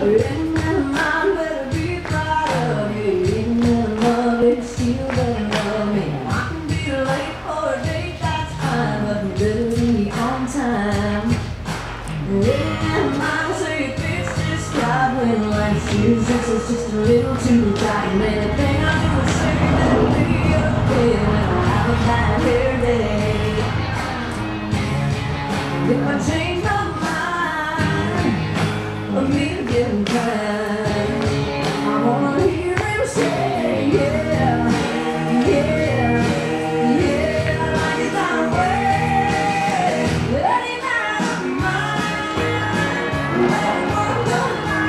Ain't nothing mine better be proud of you. Ain't nothing love it still better love me. I can be late for a date, that's fine, but you better be on time. Ain't nothing mine say it fits this guy when life seems it's just a little too tight. And anything I do is say that'll be okay when I have a bad hair day. If I change my mind, of me getting tired, I wanna hear him say, yeah, yeah, yeah, like it's our way. Let him out of mine, let him walk the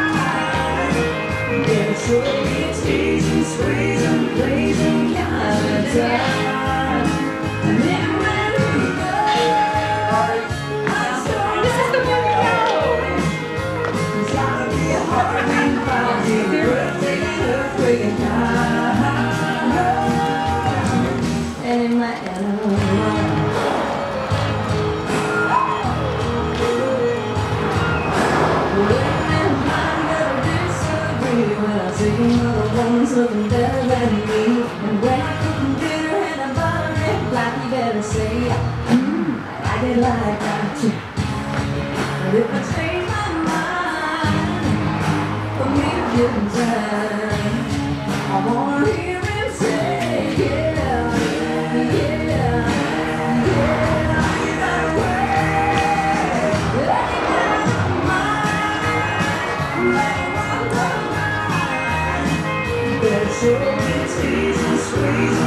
line. Yeah, sure it's teasing, squeezing, pleasing kind of time. And then when we go, and my woman's looking better than me. And when I cook dinner and I butter it black, you better say, I like it like that too. But if I change my mind, for me to get in time, I wanna hear him say, yeah, yeah, yeah, you got away. Let him out of mine, let him walk the line. Better show me teasing, squeezing.